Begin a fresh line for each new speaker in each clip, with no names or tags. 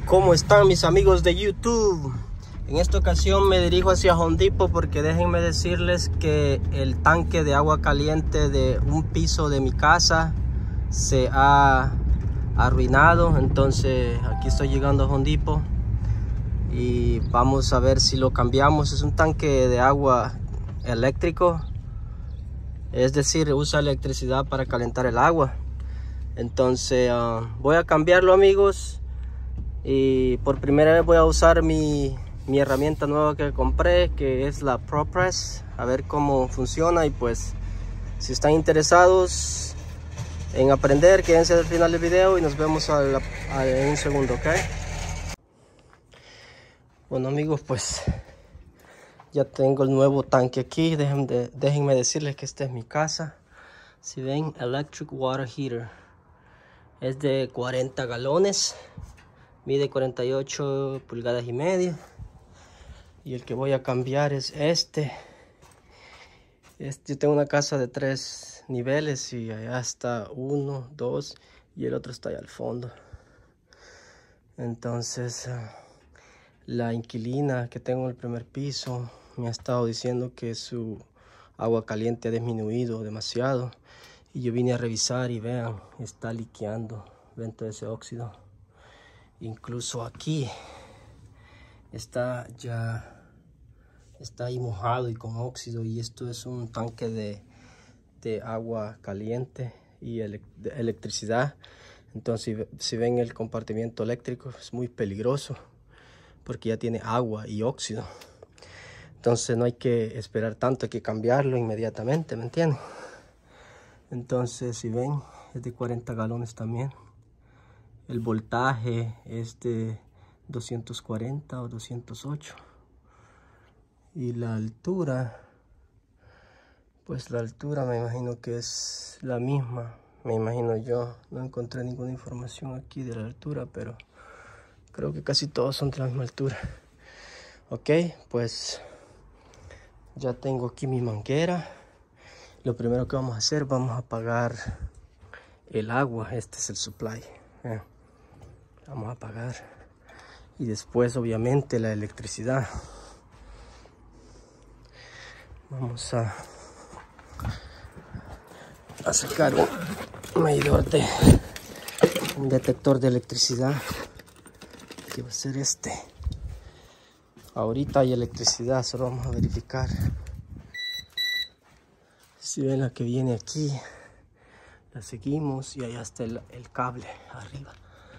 ¿Cómo están mis amigos de YouTube? En esta ocasión me dirijo hacia Home Depot porque déjenme decirles que el tanque de agua caliente de un piso de mi casa se ha arruinado. Entonces aquí estoy llegando a Home Depot y vamos a ver si lo cambiamos. Es un tanque de agua eléctrico, es decir, usa electricidad para calentar el agua. Entonces voy a cambiarlo, amigos, y por primera vez voy a usar mi herramienta nueva que compré, que es la ProPress, a ver cómo funciona. Y pues si están interesados en aprender, quédense al final del video y nos vemos en un segundo, ¿ok? Bueno, amigos, pues ya tengo el nuevo tanque aquí. Déjenme decirles que esta es mi casa. Si ven, Electric Water Heater, es de 40 galones, mide 48 pulgadas y media. Y el que voy a cambiar es este. Yo tengo una casa de 3 niveles y allá está 1, 2 y el otro está allá al fondo. Entonces la inquilina que tengo en el primer piso me ha estado diciendo que su agua caliente ha disminuido demasiado. Y yo vine a revisar y vean, está liqueando, ven todo ese óxido. Incluso aquí está ahí mojado y con óxido. Y esto es un tanque de agua caliente y de electricidad. Entonces si ven el compartimiento eléctrico, es muy peligroso porque ya tiene agua y óxido. Entonces no hay que esperar tanto, hay que cambiarlo inmediatamente, ¿me entienden? Entonces si ven, es de 40 galones también. El voltaje es de 240 o 208. Y la altura, pues la altura me imagino que es la misma. Me imagino yo. No encontré ninguna información aquí de la altura, pero creo que casi todos son de la misma altura. Ok, pues ya tengo aquí mi manguera. Lo primero que vamos a hacer, vamos a apagar el agua. Este es el supply. Vamos a apagar. Y después, obviamente, la electricidad. Vamos a sacar un medidor un detector de electricidad, que va a ser este. Ahorita hay electricidad, solo vamos a verificar. Si ven la que viene aquí, la seguimos y allá está el cable arriba.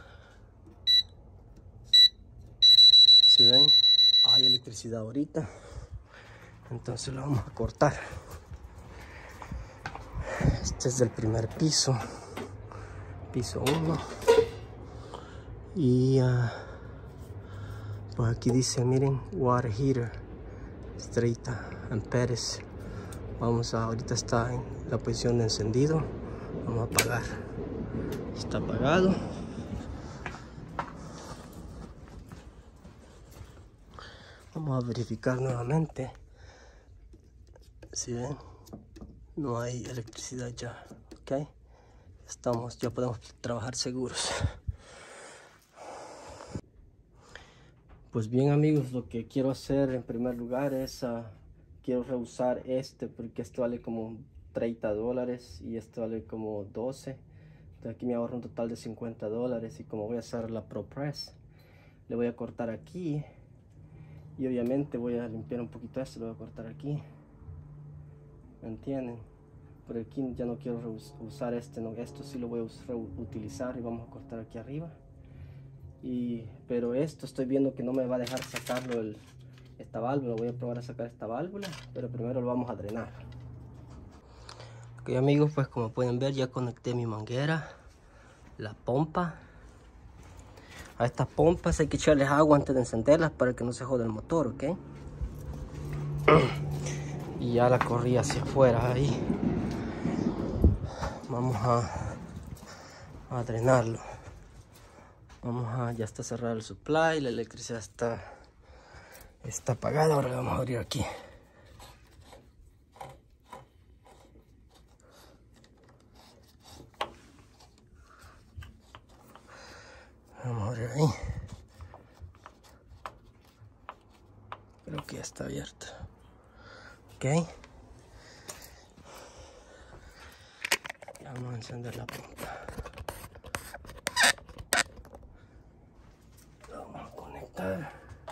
Si ven, hay electricidad ahorita, entonces lo vamos a cortar. Este es del primer piso, piso 1. Y pues aquí dice, miren, water heater, 30 amperes. Ahorita está en la posición de encendido. Vamos a apagar. Está apagado. Vamos a verificar nuevamente. Si ven, no hay electricidad ya. Ok, ya podemos trabajar seguros. Pues bien, amigos, lo que quiero hacer en primer lugar es quiero reusar porque esto vale como 30 dólares y esto vale como 12. Entonces aquí me ahorro un total de 50 dólares. Y como voy a hacer la ProPress, le voy a cortar aquí. Y obviamente voy a limpiar un poquito esto, lo voy a cortar aquí. ¿Me entienden? Por aquí ya no quiero usar no, esto sí lo voy a utilizar y vamos a cortar aquí arriba. Pero esto estoy viendo que no me va a dejar sacarlo esta válvula. Voy a probar a sacar esta válvula, pero primero lo vamos a drenar. Ok, amigos, pues como pueden ver, ya conecté mi manguera, la pompa. A estas pompas hay que echarles agua antes de encenderlas para que no se joda el motor, ok. Y ya la corrí hacia afuera ahí. Vamos a drenarlo. Ya está cerrado el supply, la electricidad está apagada. Ahora le vamos a abrir aquí. Vamos a abrir ahí. Ok, está abierto. Ok. Ya vamos a encender la pompa. Lo vamos a conectar.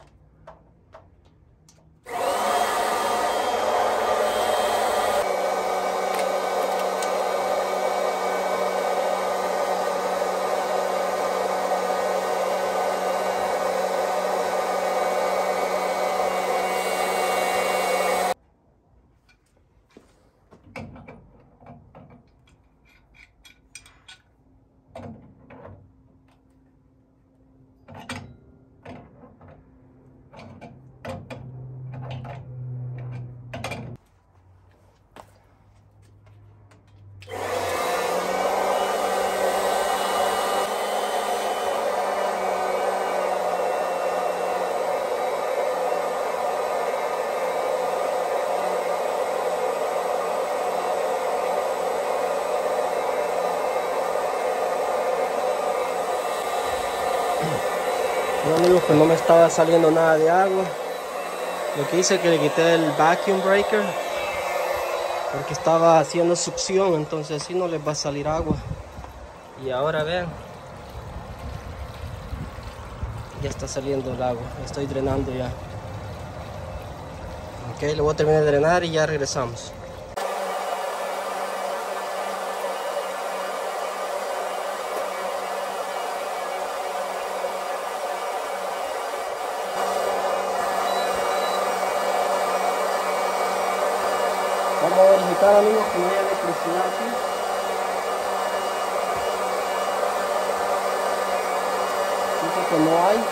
Bueno, amigos, pues no me estaba saliendo nada de agua. Lo que hice es que le quité el vacuum breaker porque estaba haciendo succión, entonces así no les va a salir agua. Y ahora vean, ya está saliendo el agua, estoy drenando ya. Ok, lo voy a terminar de drenar y ya regresamos. Vamos a verificar, amigos, que no haya electricidad aquí. Dice que no hay.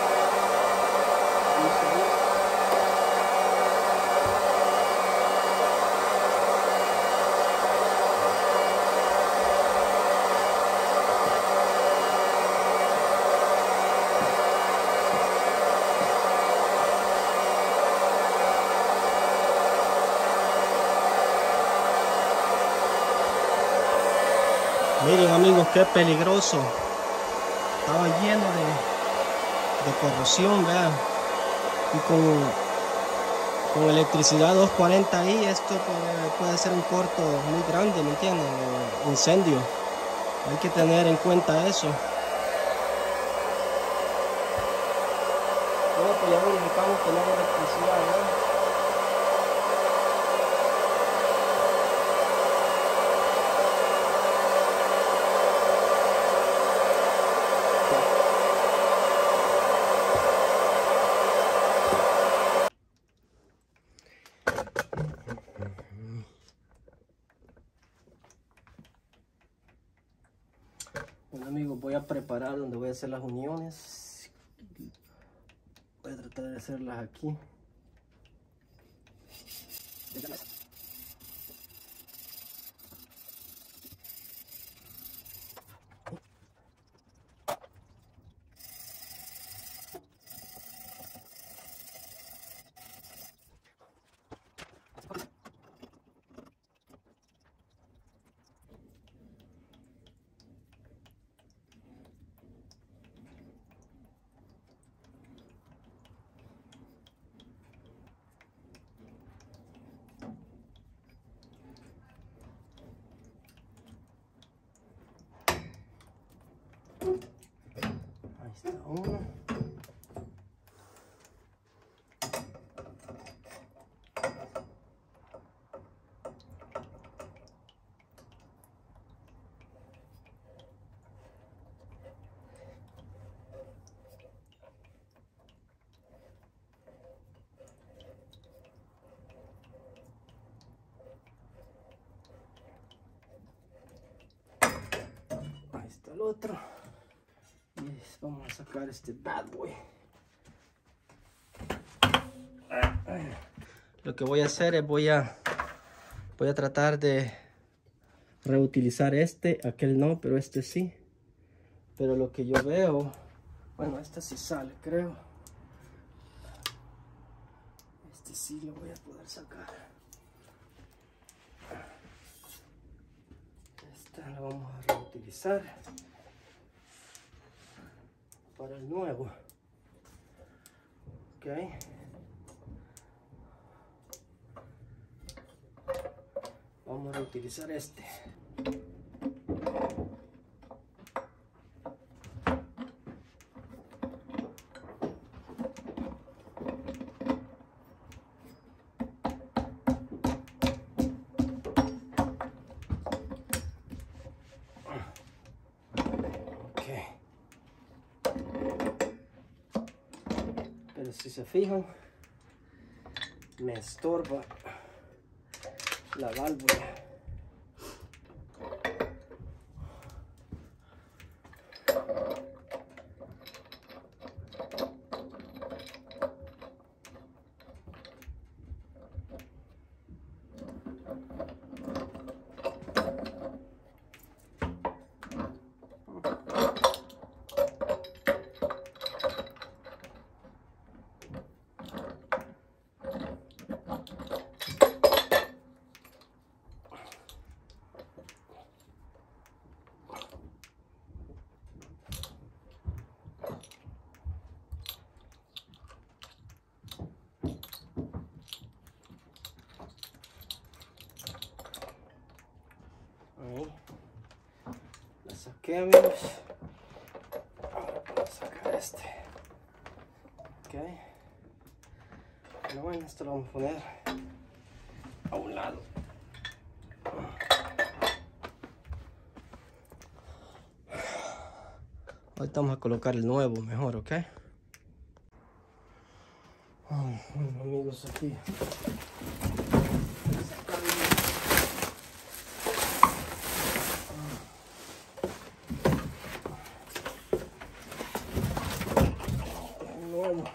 Miren, amigos, qué peligroso. Estaba lleno de corrosión, vean. Y con electricidad 240 ahí, esto puede ser un corto muy grande, ¿me entienden? O incendio. Hay que tener en cuenta eso. Bueno, pues ya verificamos que no hay electricidad, ¿no? Bueno, amigos, voy a preparar donde voy a hacer las uniones. Voy a tratar de hacerlas aquí. Ahí está uno. Ahí está el otro. Y vamos a sacar este bad boy. Lo que voy a hacer es voy a tratar de reutilizar aquel no, pero este sí. Pero lo que yo veo, bueno, este sí sale, creo. Este sí lo voy a poder sacar. Esta la vamos a reutilizar para el nuevo. Ok. Vamos a utilizar este. Pero si se fijan, me estorba la válvula. Ahí. La saqué, amigos. Ahora puedo sacar este. Ok. Bueno, esto lo vamos a poner a un lado. Ahorita vamos a colocar el nuevo mejor, ¿ok? Bueno, amigos, aquí. El nuevo.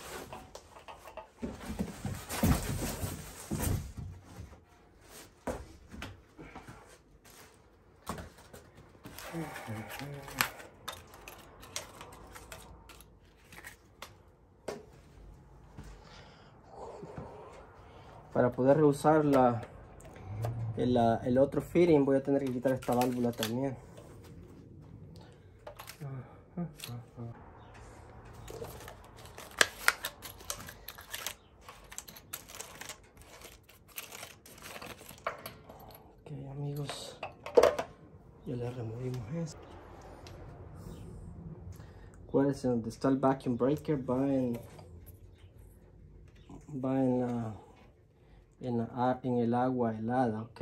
Para poder reusar el otro fitting voy a tener que quitar esta válvula también. Ok, amigos, ya le removimos esto. Acuérdense, donde está el vacuum breaker va en el agua helada, ok.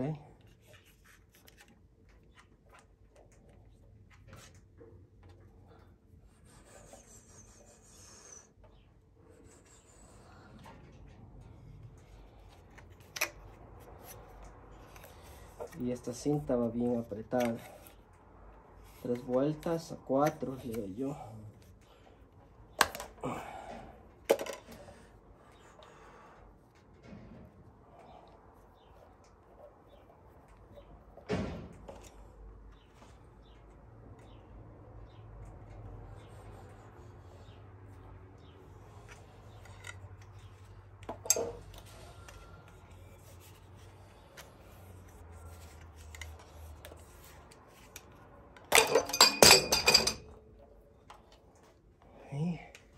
Y esta cinta va bien apretada. 3 vueltas a 4, le doy yo. Ahí.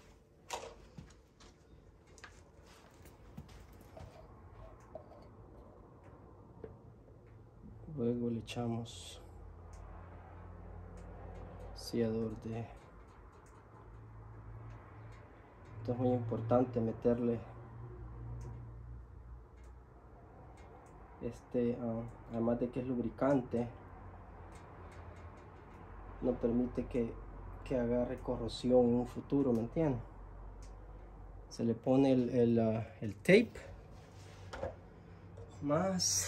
Luego le echamos sellador de. Esto es muy importante meterle además de que es lubricante, no permite que agarre corrosión en un futuro, ¿me entienden? Se le pone el tape más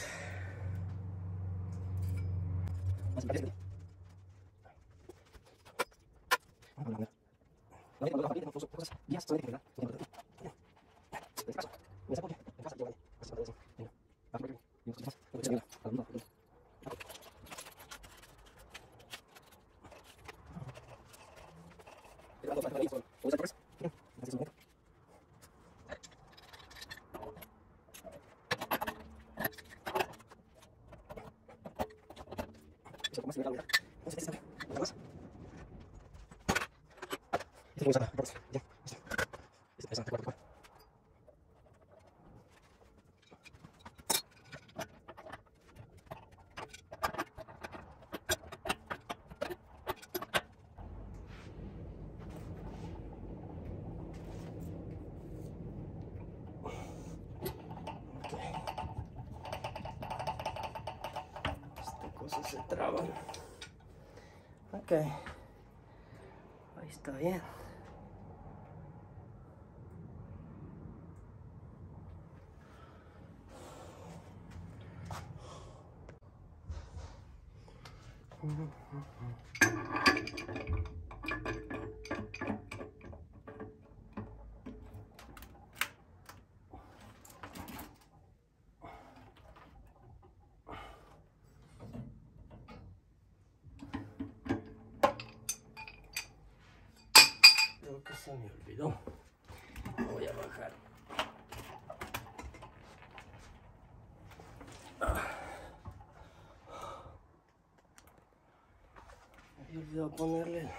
se traban. Ok, ahí está bien. Creo que se me olvidó. Voy a bajar. Me había olvidado ponerle.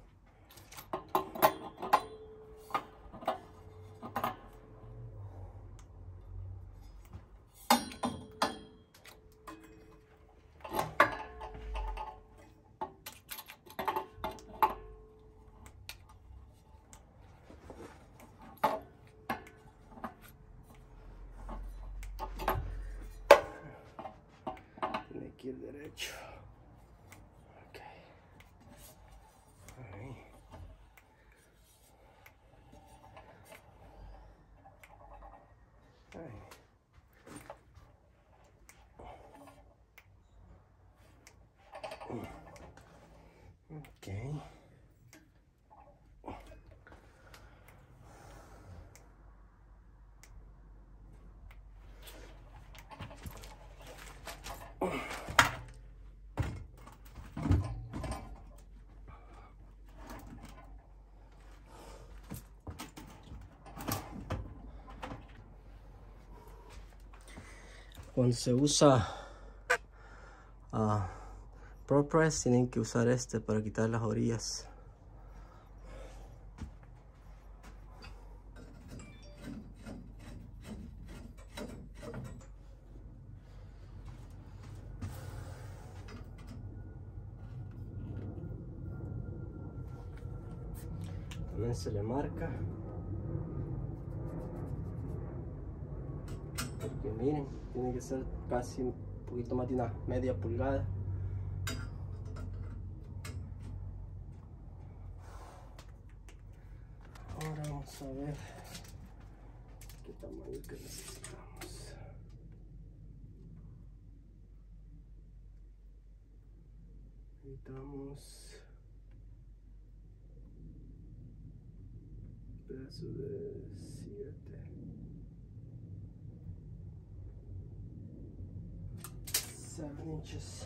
Tiene que ir derecho. Ok. Ahí. Ahí. Ok. Cuando se usa ProPress, tienen que usar este para quitar las orillas. También se le marca, porque miren, tiene que ser casi un poquito más de una media pulgada. Ahora vamos a ver qué tamaño que necesitamos. Necesitamos un pedazo de 7 inches.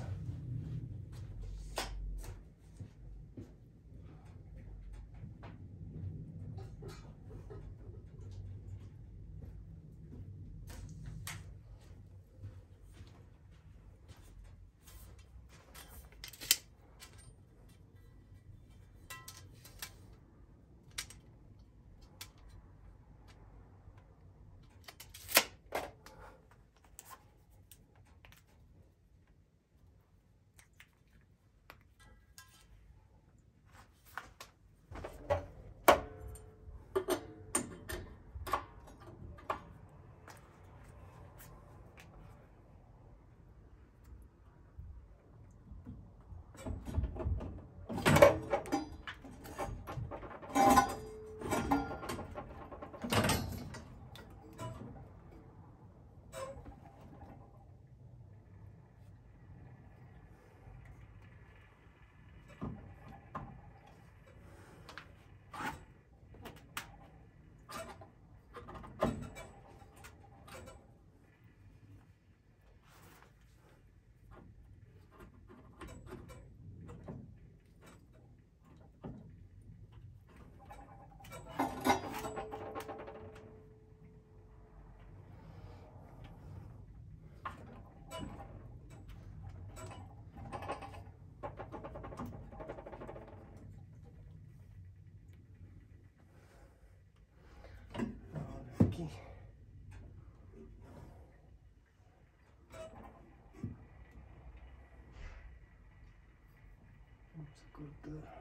Aquí. Vamos a cortar.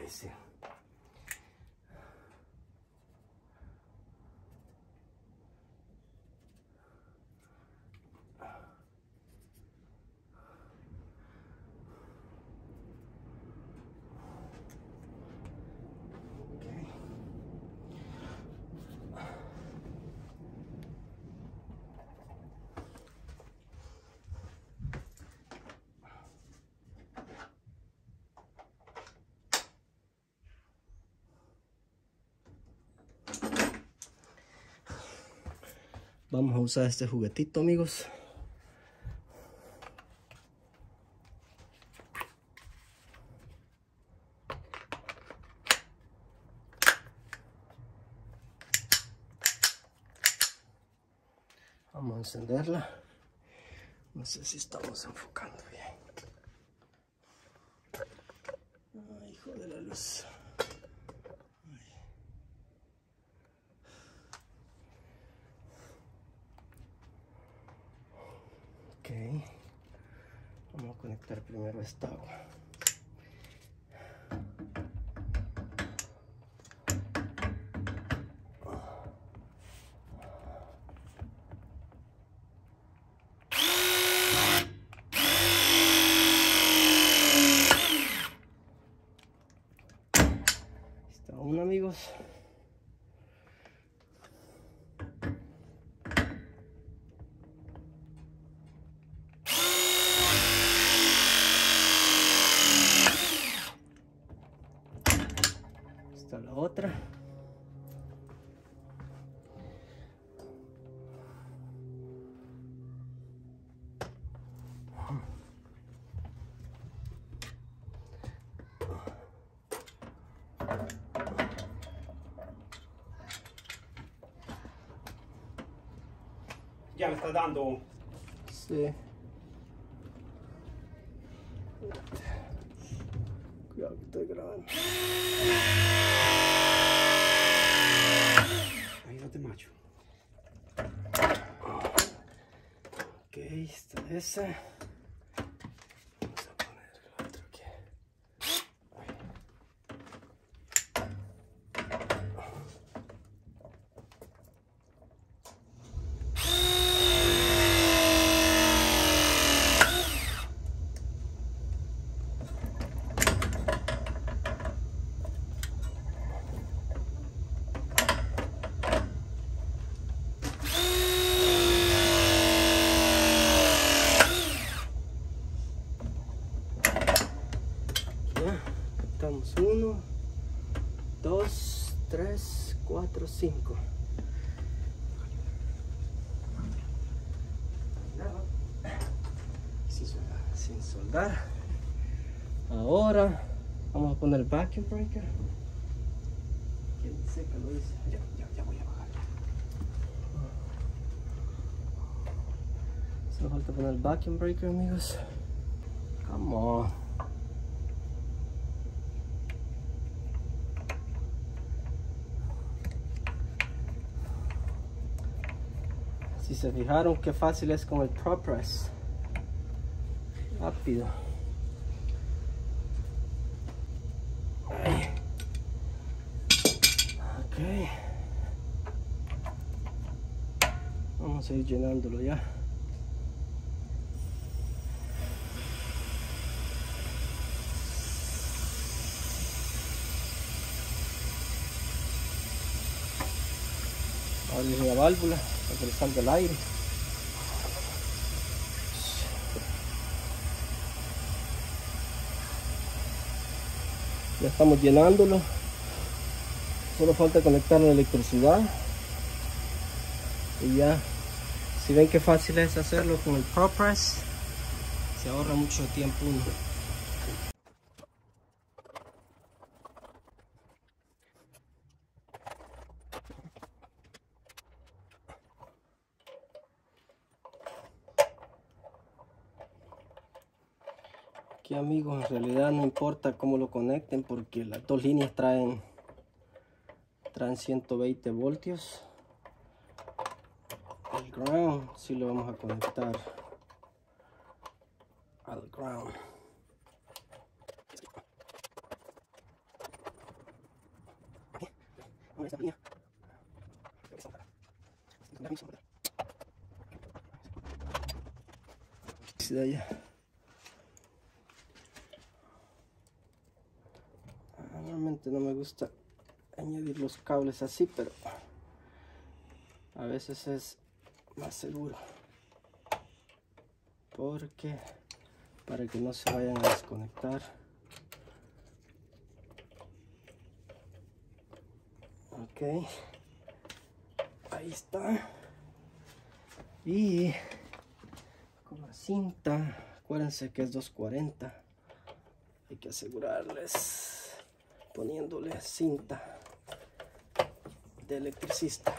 ese. Vamos a usar este juguetito, amigos. Vamos a encenderla. No sé si estamos enfocando bien. Ay, hijo de la luz. Ok, vamos a conectar primero esta agua. Está uno, amigos. Está la otra.
Ya me está dando.
Sí. Cuidado que estoy grabando.
Ayúdate, macho.
Ok, está esa. Vamos a poner el otro aquí. Ya, estamos 1, 2, 3, 4, 5. Sin soldar. Ahora vamos a poner el vacuum breaker. ¿Quién dice que lo hice?
Ya voy a bajar.
Solo falta poner el vacuum breaker, amigos. Come on. Si se fijaron qué fácil es con el ProPress. Rápido. Ay. Ok. Vamos a ir llenándolo ya. Abrir la válvula para que le salga el aire. Ya estamos llenándolo. Solo falta conectar la electricidad. Y ya, si ven qué fácil es hacerlo con el ProPress, se ahorra mucho tiempo uno. Aquí, amigos, en realidad no importa cómo lo conecten porque las dos líneas traen 120 voltios. El ground sí lo vamos a conectar al ground. Ya. Normalmente no me gusta añadir los cables así, pero a veces es más seguro, porque para que no se vayan a desconectar. Ok, ahí está. Y con la cinta, acuérdense que es 240, hay que asegurarles poniéndole cinta de electricista,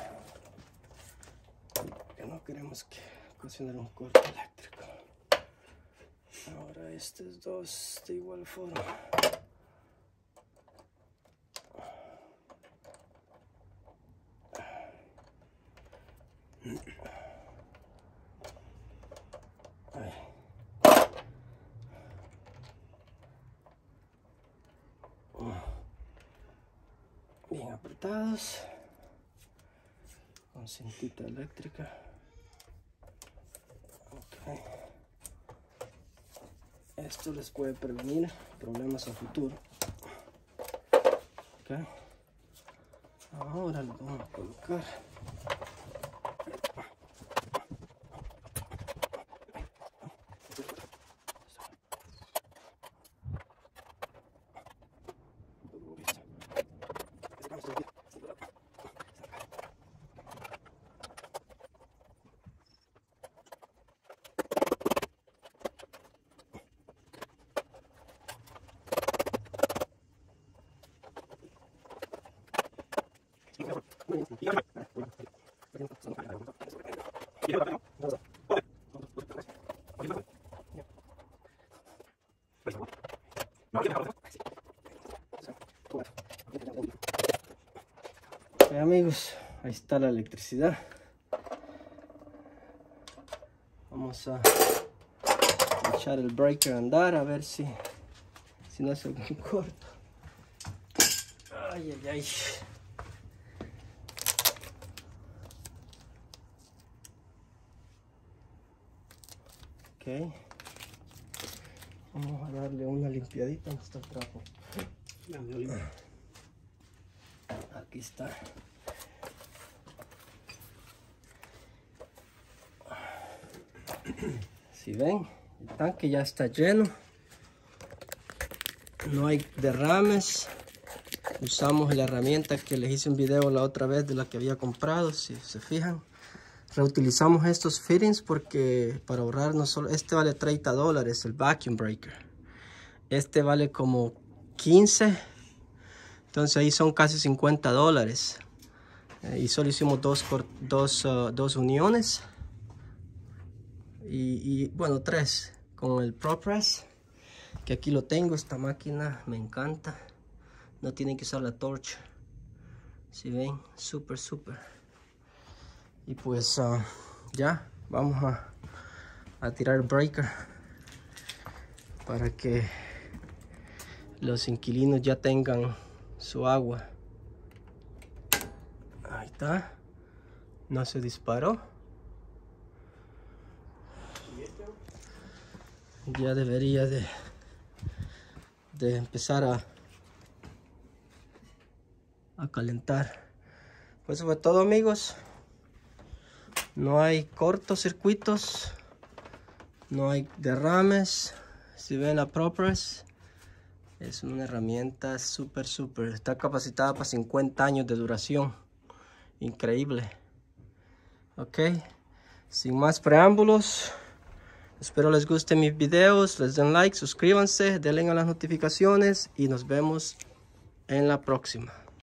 porque no queremos que ocasione un corte eléctrico. Ahora estos dos de igual forma. Bien apretados con cintita eléctrica. Okay. Esto les puede prevenir problemas a futuro. Okay. Ahora lo vamos a colocar. Amigos, ahí está la electricidad. Vamos a echar el breaker a andar a ver si no hace algún corto. Ay, ay, ay. Ok, vamos a darle una limpiadita. ¿Dónde está el trapo? Aquí está. Si ven, el tanque ya está lleno, no hay derrames. Usamos la herramienta que les hice un video la otra vez de la que había comprado, si se fijan. Reutilizamos estos fittings porque para ahorrar, no solo este vale $30, el vacuum breaker, este vale como 15, entonces ahí son casi $50, y solo hicimos dos uniones y bueno, 3 con el ProPress, que aquí lo tengo. Esta máquina me encanta, no tienen que usar la torch. Si ven, súper. Y pues ya vamos a tirar el breaker para que los inquilinos ya tengan su agua. Ahí está, no se disparó. Ya debería de empezar a calentar. Pues eso fue todo, amigos. No hay cortocircuitos, no hay derrames. Si ven la ProPress, es una herramienta súper. Está capacitada para 50 años de duración. Increíble. Ok, sin más preámbulos, espero les gusten mis videos. Les den like, suscríbanse, denle a las notificaciones y nos vemos en la próxima.